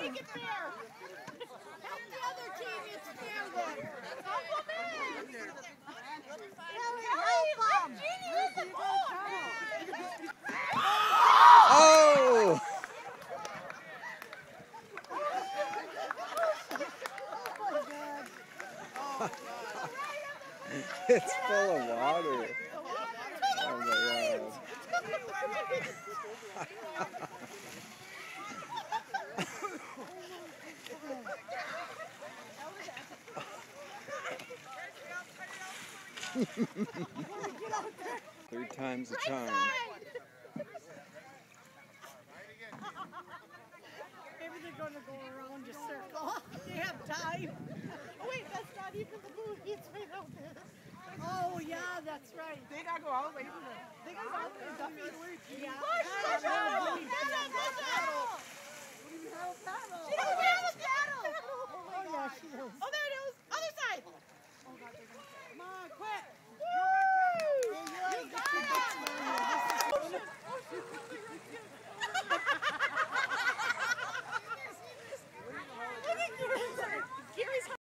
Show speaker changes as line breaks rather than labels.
make it fair. Help the other team. It's fair then. Help them in. Kelly, Jeannie, where's the ball?
Oh! It's full of water. Oh my God. 3 times the charm.
Maybe they're going to go around your circle. They have time. Oh wait, that's not even the movie. It's right out there. Oh yeah, that's right. They gotta go all the way to the. They gotta go all the way to Duffy's. Yeah. Push! Paddle! She doesn't have a paddle. Oh yeah, she does. Oh,